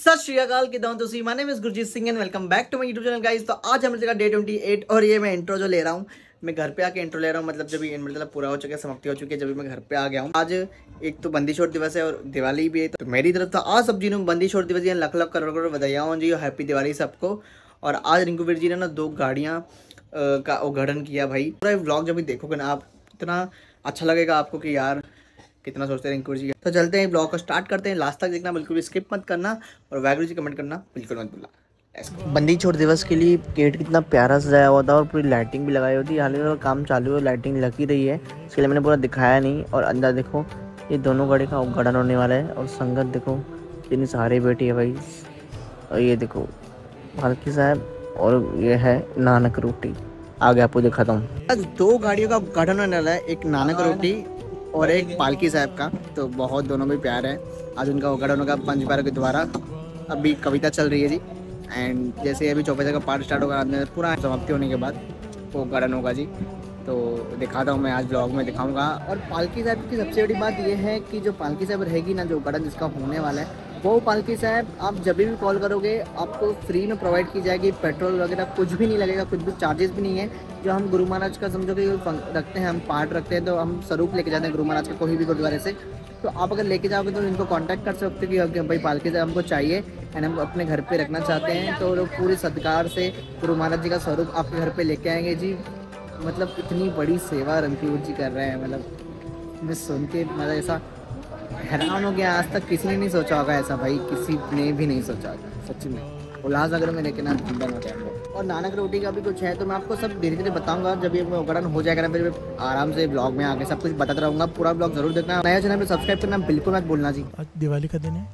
सत श्री अकाल के दाऊं तुसी my name is Gurjeet Singh and welcome back to my YouTube channel guys. तो आज हम जगह डे 28 और ये मैं इंट्रो जो ले रहा हूँ, मैं घर पे आके इंट्रो ले रहा हूँ। मतलब जब ये मतलब पूरा हो चुका है, समाप्ति हो चुकी है, जब मैं घर पे आ गया हूँ। आज एक तो बंदी छोड़ दिवस है और दिवाली भी है, तो मेरी तरफ तो आज सब जी ने बंदी छोड़ दिवस जी लख लख करोड़ बधाइयाँ जी और हैप्पी दिवाली सबको। और आज रिंकूवीर जी ने ना 2 गाड़ियाँ का उद्घाटन किया भाई। पूरा व्लॉग जब भी देखोगे ना आप, इतना अच्छा लगेगा आपको कि यार कितना सोचते हैं रिंकू जी। तो चलते हैं ब्लॉग को स्टार्ट करते हैं, लास्ट तक देखना, बिल्कुल भी स्किप मत करना और वाहगुरु जी कमेंट करना बिल्कुल मत भूलना। बंदी छोड़ दिवस के लिए गेट कितना प्यारा सजाया हुआ था और पूरी लाइटिंग भी लगाई हुई थी। हालांकि काम चालू है, लाइटिंग लगी रही है, इसके लिए मैंने पूरा दिखाया नहीं। और अंदर देखो ये दोनों गाड़ी का उद्घाटन होने वाला है और संगत देखो कितनी सारी बैठी है भाई। और ये देखो पालकी साहब और ये है नानक रोटी। आगे आपको दिखाता हूँ। आज 2 गाड़ियों का उद्घाटन होने वाला है, एक नानक रोटी और एक पालकी साहब का। तो बहुत दोनों में प्यार है। आज उनका उद्घाटन होगा पंचबारों के द्वारा। अभी कविता चल रही है जी, एंड जैसे अभी चौपाई का पार्ट स्टार्ट होगा, पूरा समाप्ति होने के बाद वो उद्घाटन होगा जी। तो दिखाता हूँ मैं आज ब्लॉग में दिखाऊंगा। और पालकी साहब की सबसे बड़ी बात ये है कि जो पालकी साहब रहेगी ना, जो उद्घाटन जिसका होने वाला है, वो पालकी साहब आप जब भी कॉल करोगे आपको फ्री में प्रोवाइड की जाएगी। पेट्रोल वगैरह कुछ भी नहीं लगेगा, कुछ भी चार्जेस भी नहीं है। जो हम गुरु महाराज का समझो कि रखते हैं, हम पार्ट रखते हैं, तो हम स्वरूप लेके जाते हैं गुरु महाराज का कोई भी गुरुद्वारे से। तो आप अगर लेके जाओगे तो इनको कांटेक्ट कर सकते हो कि भाई पालकी साहब हमको चाहिए एंड हम अपने घर पे रखना चाहते हैं। तो लोग पूरे सत्कार से गुरु महाराज जी का स्वरूप आपके घर पे लेके आएंगे जी। मतलब इतनी बड़ी सेवा रणवीर जी कर रहे हैं, मतलब मैं सुन के मतलब ऐसा हैरान हो गया। आज तक किसी ने नहीं सोचा होगा ऐसा भाई, किसी ने भी नहीं सोचा होगा सच में। उल्लासनगर में लेके ना जिंदा हो गया। और नानक रोटी का भी कुछ है तो मैं आपको सब धीरे धीरे बताऊंगा। जब ये उद्घाटन हो जाएगा ना, फिर आराम से ब्लॉग में आके सब कुछ बताता रहूँगा। पूरा ब्लॉग जरूर देखना, नया चैनल पर सब्सक्राइब करना बिल्कुल मत भूलना जी। आज दिवाली का दिन है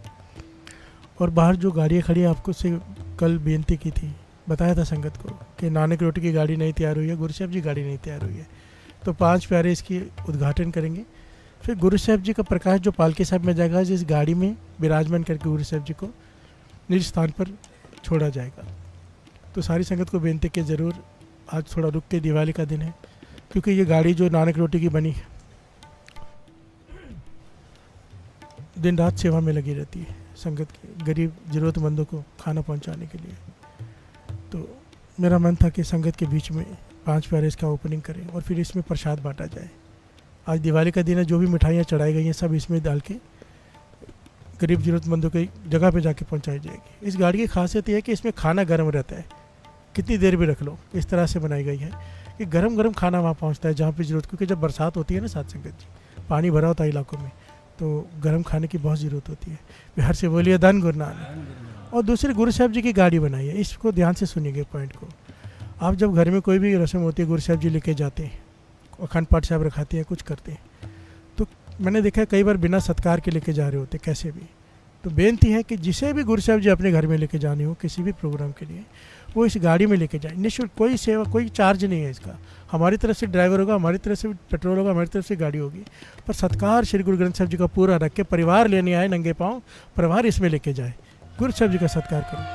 और बाहर जो गाड़ियाँ खड़ी है, आपको से कल बेनती की थी, बताया था संगत को कि नानक रोटी की गाड़ी नहीं तैयार हुई है, गुरु साहब जी गाड़ी नहीं तैयार हुई है। तो 5 प्यारे इसकी उद्घाटन करेंगे। फिर गुरु साहब जी का प्रकाश जो पालकी साहब में जाएगा, जिस गाड़ी में विराजमान करके गुरु साहब जी को निज स्थान पर छोड़ा जाएगा। तो सारी संगत को बेनती कि ज़रूर आज थोड़ा रुक के, दिवाली का दिन है, क्योंकि ये गाड़ी जो नानक रोटी की बनी दिन रात सेवा में लगी रहती है, संगत के गरीब ज़रूरतमंदों को खाना पहुंचाने के लिए। तो मेरा मन था कि संगत के बीच में 5 प्यारे इसका ओपनिंग करें और फिर इसमें प्रसाद बांटा जाए। आज दिवाली का दिन है, जो भी मिठाइयाँ चढ़ाई गई हैं सब इसमें डाल के गरीब ज़रूरतमंदों की जगह पे जाके पहुंचाई जाएगी। इस गाड़ी की खासियत यह है कि इसमें खाना गर्म रहता है, कितनी देर भी रख लो। इस तरह से बनाई गई है कि गरम गरम खाना वहाँ पहुंचता है जहाँ पे ज़रूरत, क्योंकि जब बरसात होती है ना साथ संगत जी, पानी भरा होता है इलाकों में, तो गर्म खाने की बहुत ज़रूरत होती है। बिहार से बोलिए धन गुरु नानक। और दूसरे गुरु साहब जी की गाड़ी बनाई है, इसको ध्यान से सुनिएगा पॉइंट को। आप जब घर में कोई भी रस्म होती है, गुरु साहब जी लेके जाते हैं, अखंड पाठ साहब रखाते हैं, कुछ करते हैं, तो मैंने देखा है कई बार बिना सत्कार के लेके जा रहे होते कैसे भी। तो बेनती है कि जिसे भी गुरु साहब जी अपने घर में लेके जाने हो किसी भी प्रोग्राम के लिए, वो इस गाड़ी में लेके जाए निःशुल्क। कोई सेवा, कोई चार्ज नहीं है इसका। हमारी तरफ से ड्राइवर होगा, हमारी तरफ से पेट्रोल होगा, हमारी तरफ से गाड़ी होगी, पर सत्कार श्री गुरु ग्रंथ साहब जी का पूरा रख के परिवार लेने आए नंगे पाँव, परिवार इसमें लेके जाए, गुरु साहब जी का सत्कार करो।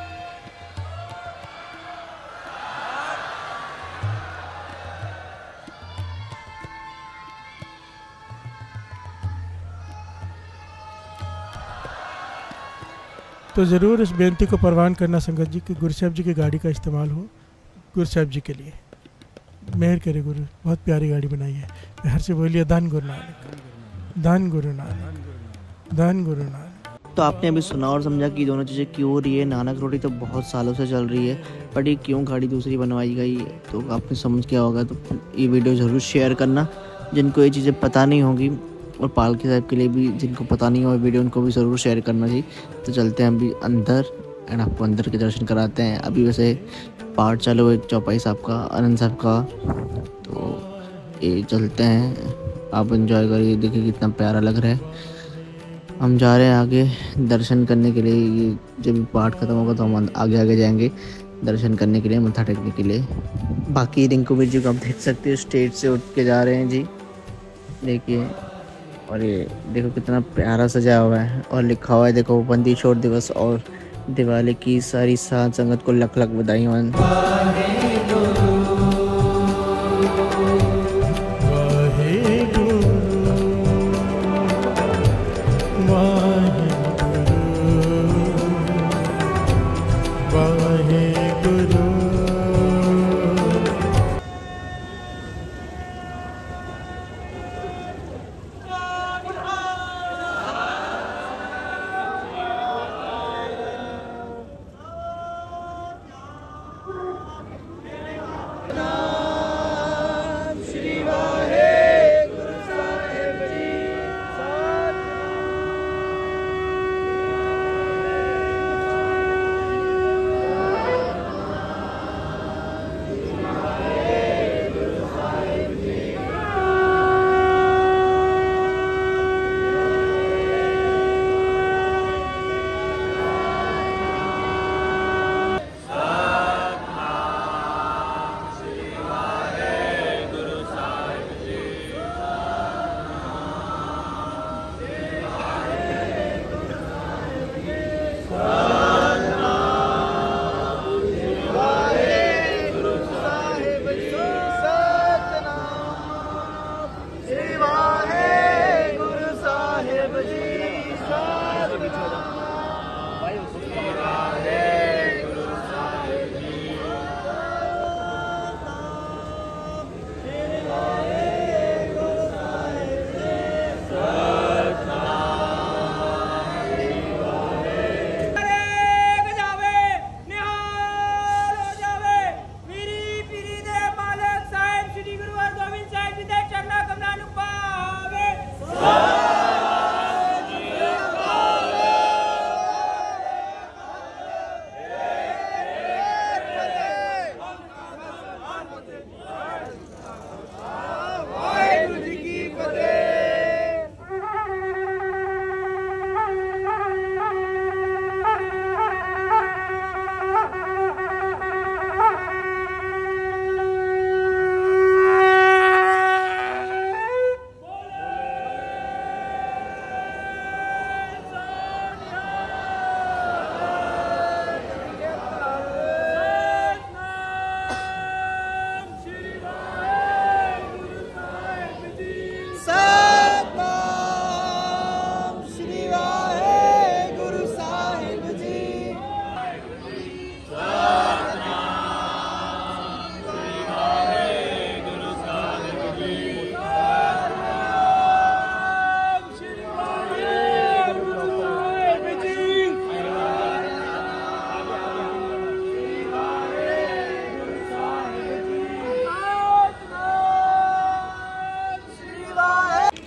तो ज़रूर इस बेनती को परवान करना संगत जी कि गुरु साहब जी की गाड़ी का इस्तेमाल हो गुरु साहब जी के लिए। मेहर करे गुरु, बहुत प्यारी गाड़ी बनाई है। मेहर से बोलिए धन गुरु नानक, धन गुरु नानक, धन गुरु नानक। तो आपने अभी सुना और समझा कि दोनों चीज़ें क्यों हो रही है। नानक रोटी तो बहुत सालों से चल रही है, बट ये क्यों गाड़ी दूसरी बनवाई गई है, तो आपने समझ किया होगा। तो ये वीडियो ज़रूर शेयर करना जिनको ये चीज़ें पता नहीं होगी, और पालकी साहब के लिए भी जिनको पता नहीं हो वीडियो, उनको भी ज़रूर शेयर करना जी। तो चलते हैं अभी अंदर एंड आपको अंदर के दर्शन कराते हैं। अभी वैसे पार्ट चालू है चौपाई साहब का, आनंद साहब का, तो ये चलते हैं, आप एंजॉय करिए। देखिए कितना प्यारा लग रहा है। हम जा रहे हैं आगे दर्शन करने के लिए। ये जब पार्ट ख़त्म होगा तो हम आगे आगे जाएंगे दर्शन करने के लिए, मत्था टेकने के लिए। बाकी रिंकूवीर जी को आप देख सकते हो, स्टेज से उठ के जा रहे हैं जी, देखिए। और ये देखो कितना प्यारा सजा हुआ है और लिखा हुआ है देखो बंदी छोड़ दिवस और दिवाली की सारी साथ संगत को लख लख बधाई।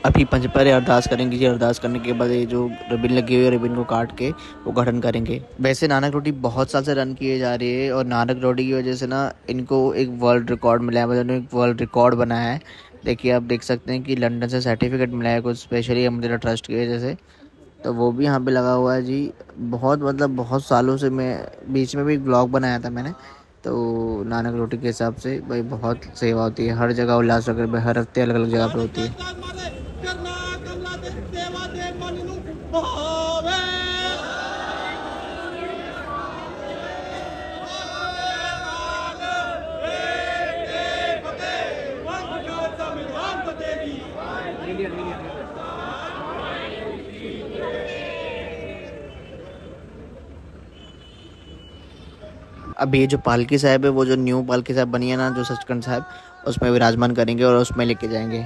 अभी पंचपहरे अरदास करेंगे जी। अरदास करने के बाद ये जो रिबन लगी हुई है रिबन को काट के वो गठन करेंगे। वैसे नानक रोटी बहुत साल से रन किए जा रही है और नानक रोटी की वजह से ना इनको एक वर्ल्ड रिकॉर्ड मिला है, मतलब एक वर्ल्ड रिकॉर्ड बना है। देखिए आप देख सकते हैं कि लंदन से सर्टिफिकेट मिला है कुछ स्पेशली अमृता ट्रस्ट की वजह से, तो वो भी यहाँ पे लगा हुआ है जी। बहुत मतलब बहुत सालों से मैं बीच में भी ब्लॉग बनाया था मैंने, तो नानक रोटी के हिसाब से भाई बहुत सेवा होती है हर जगह। उल्लासनगर में हर हफ्ते अलग अलग जगह पे होती है। अब ये जो पालकी साहब है वो जो न्यू पालकी साहब बनी है ना जो सचखंड साहब, उसमें विराजमान करेंगे और उसमें लेके जाएंगे।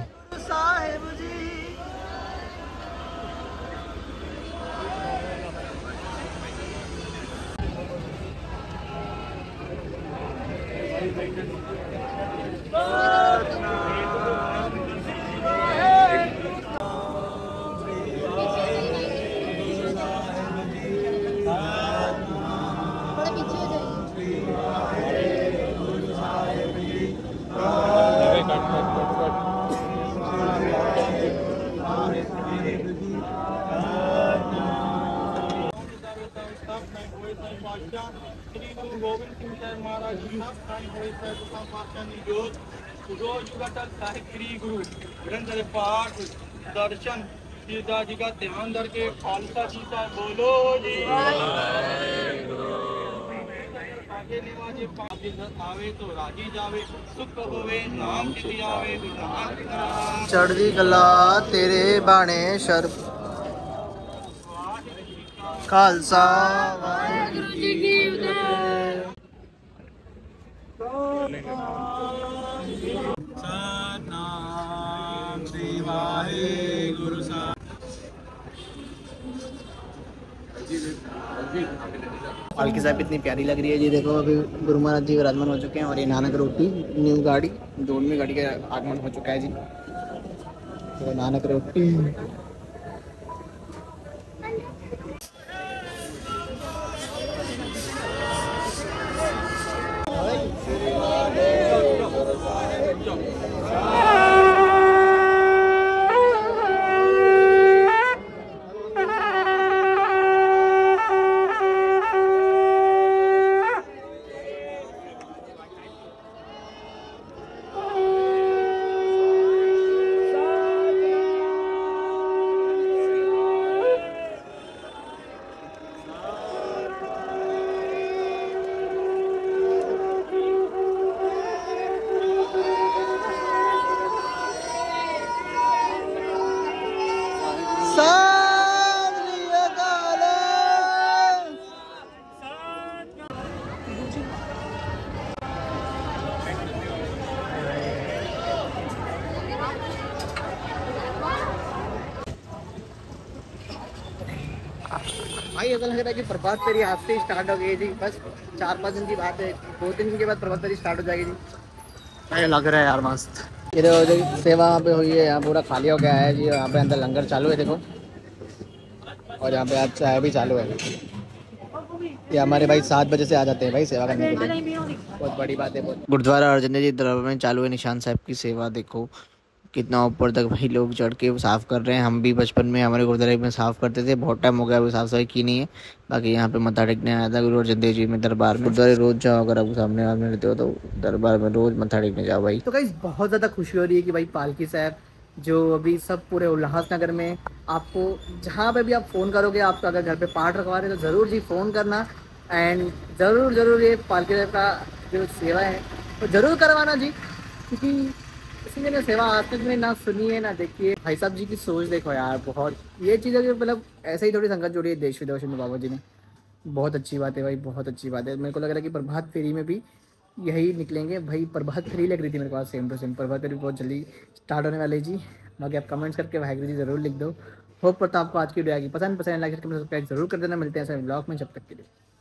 श्री गुरु गोविंद सिंह साहब महाराज जी श्री गुरु ग्रंथ पाठ दर्शन सीता जी का ध्यान धर के खालसा जी का बोलो जी। आगे निवाजे आवे तो राजी जावे सुख होवे नाम सिद्धि आवे चढ़दी गला तेरे बाणे शर खालसा वाहिगुरु जी की जय। सतनाम श्री वाहिगुरु पालकी साहब इतनी प्यारी लग रही है जी। देखो अभी गुरु महाराज जी विराजमान हो चुके हैं और ये नानक रोटी न्यू गाड़ी दोनों गाड़ी का आगमन हो चुका है जी। तो नानक रोटी भाई ऐसा लग रहा है कि प्रभात फेरी आज से स्टार्ट हो गई जी। बस 4-5 दिन की बात है, 2-3 दिन के बाद प्रभात फेरी स्टार्ट हो जाएगी जी। भाई लग रहा है यार मस्त। ये देखो जो सेवा यहाँ पे हुई है यहाँ पूरा खाली हो गया है जी। यहाँ पे अंदर लंगर चालू है देखो, और यहाँ पे आज चाय भी चालू है। ये हमारे भाई 7 बजे से आ जाते हैं भाई सेवा करने के लिए, बहुत बड़ी बात है। गुरुद्वारा अर्जन जी दरबार में चालू है निशान साहब की सेवा। देखो कितना ऊपर तक भाई लोग चढ़ के साफ़ कर रहे हैं। हम भी बचपन में हमारे गुरुद्वारे में साफ़ करते थे, बहुत टाइम हो गया अभी साफ़ सफाई की नहीं है। बाकी यहाँ पे मत्था टेकने आया था गुरु अर्जन देव जी में दरबार में। गुरुद्वारे रोज़ जाओ, अगर आप सामने में रहते हो तो दरबार में रोज़ मत्था टेकने जाओ भाई। तो गाइस बहुत ज़्यादा खुशी हो रही है कि भाई पालकी साहब जो अभी सब पूरे उल्लासनगर में, आपको जहाँ पे भी आप फ़ोन करोगे, आपका अगर घर पे पाठ रखवा रहे तो ज़रूर जी फ़ोन करना एंड ज़रूर ये पालकी साहब का जो सेवा है तो ज़रूर करवाना जी, क्योंकि किसी ने सेवा आज तक में ना सुनी है ना देखी है। भाई साहब जी की सोच देखो यार, बहुत ये चीज़ है कि मतलब ऐसे ही थोड़ी संगत जोड़ी है देश विदेश में बाबा जी ने। बहुत अच्छी बात है भाई, बहुत अच्छी बात है। मेरे को लग रहा है कि प्रभात फेरी में भी यही निकलेंगे भाई। प्रभात फेरी लग रही थी मेरे पास सेम टू सेम। प्रभात फेरी बहुत जल्दी स्टार्ट होने वाले जी। बाकी आप कमेंट्स करके वाहिगुरु जी ज़रूर लिख दो। होप करता हूँ आपको आज की वीडियो आएगी पसंद लाइक करके सब्सक्राइब जरूर कर देना। मिलते हैं ऐसे ब्लॉग में, जब तक के लिए।